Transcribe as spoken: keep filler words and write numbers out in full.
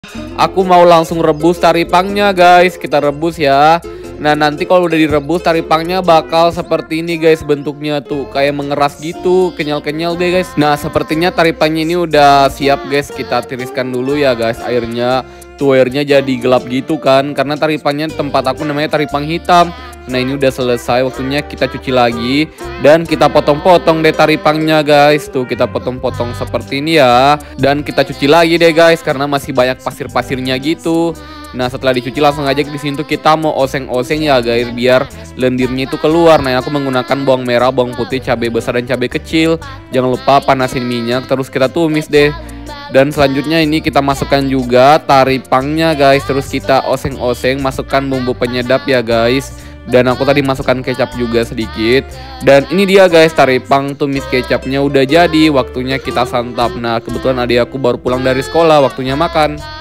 Aku mau langsung rebus taripangnya guys. Kita rebus ya. Nah nanti kalau udah direbus taripangnya bakal seperti ini guys bentuknya tuh. Kayak mengeras gitu, kenyal-kenyal deh guys. Nah sepertinya taripangnya ini udah siap guys. Kita tiriskan dulu ya guys airnya. Tuh airnya jadi gelap gitu kan. Karena taripangnya tempat aku namanya taripang hitam. Nah ini udah selesai, waktunya kita cuci lagi. Dan kita potong-potong deh taripangnya guys. Tuh kita potong-potong seperti ini ya. Dan kita cuci lagi deh guys karena masih banyak pasir-pasirnya gitu. Nah setelah dicuci langsung aja di sini tuh kita mau oseng-oseng ya guys biar lendirnya itu keluar. Nah aku menggunakan bawang merah, bawang putih, cabai besar dan cabai kecil. Jangan lupa panasin minyak terus kita tumis deh. Dan selanjutnya ini kita masukkan juga taripangnya guys. Terus kita oseng-oseng, masukkan bumbu penyedap ya guys. Dan aku tadi masukkan kecap juga sedikit. Dan ini dia guys taripang tumis kecapnya udah jadi. Waktunya kita santap. Nah kebetulan adik aku baru pulang dari sekolah, waktunya makan.